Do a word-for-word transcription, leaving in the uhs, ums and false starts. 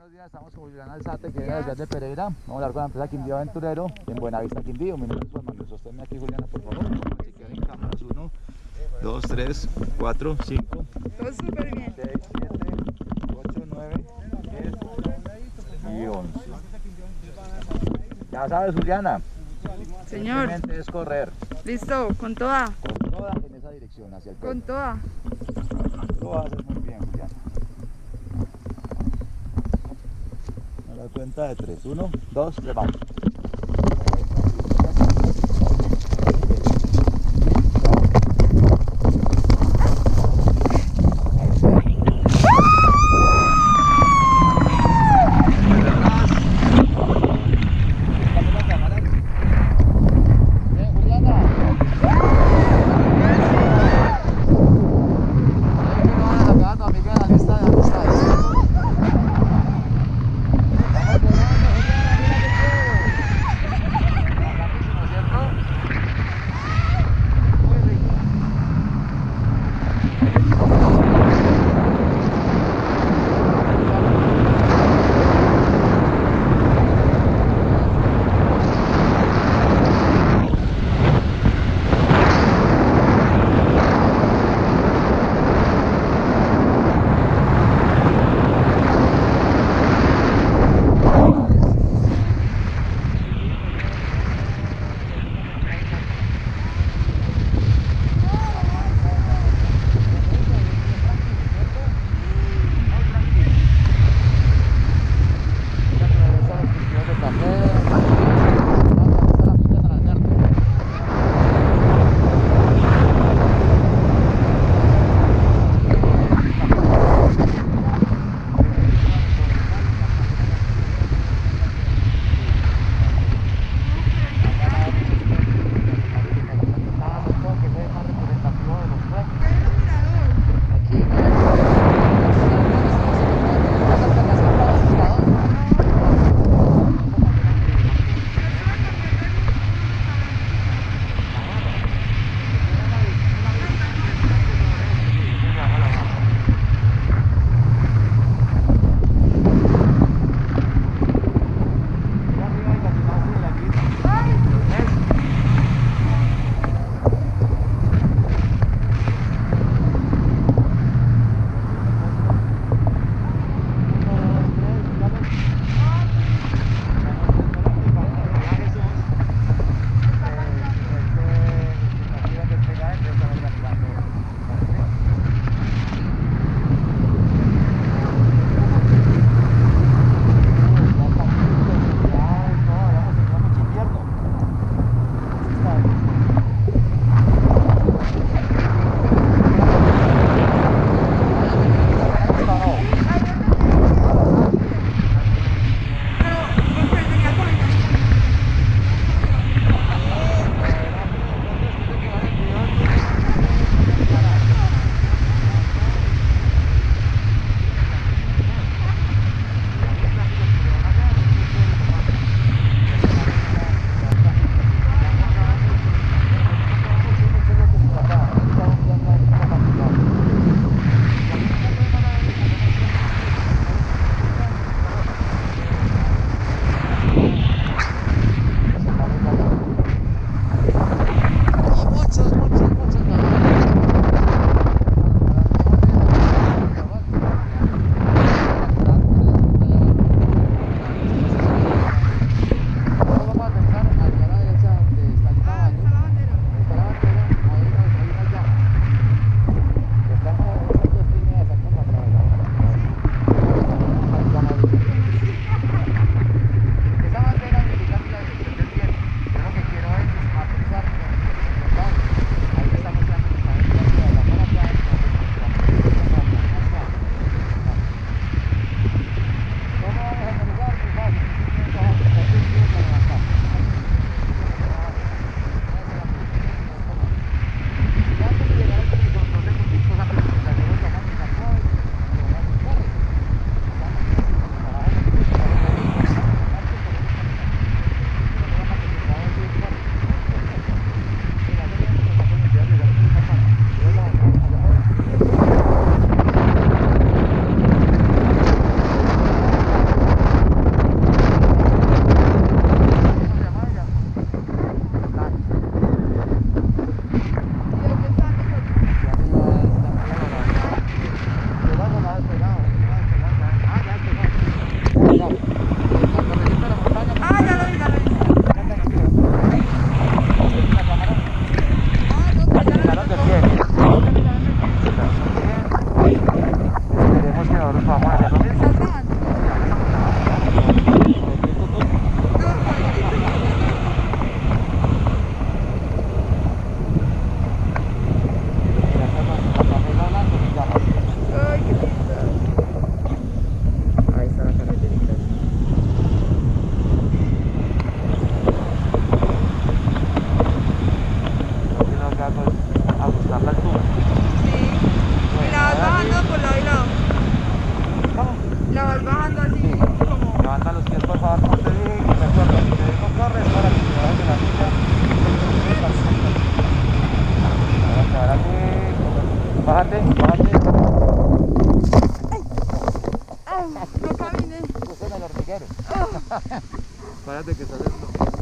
buenos días, estamos con Julián Alzate, que viene desde Pereira. Vamos a hablar con la empresa Quindío Aventurero en Buenavista, Quindío. Mi nombre es Juan Manuel, sosténme aquí, Juliana, por favor. Si quieren cámaras, uno, dos, tres, cuatro, cinco, Todo súper bien. seis, siete, ocho, nueve, diez y once. Ya sabes, Juliana, Señor, simplemente es correr listo, con toda, con toda en esa dirección, hacia el con pecho. toda. Lo vas a hacer muy bien, Juliana. A la cuenta de tres. Uno, dos, tres, vamos. Bájate, bájate. No caminé. Estás en el hormiguero. Párate que estás esto.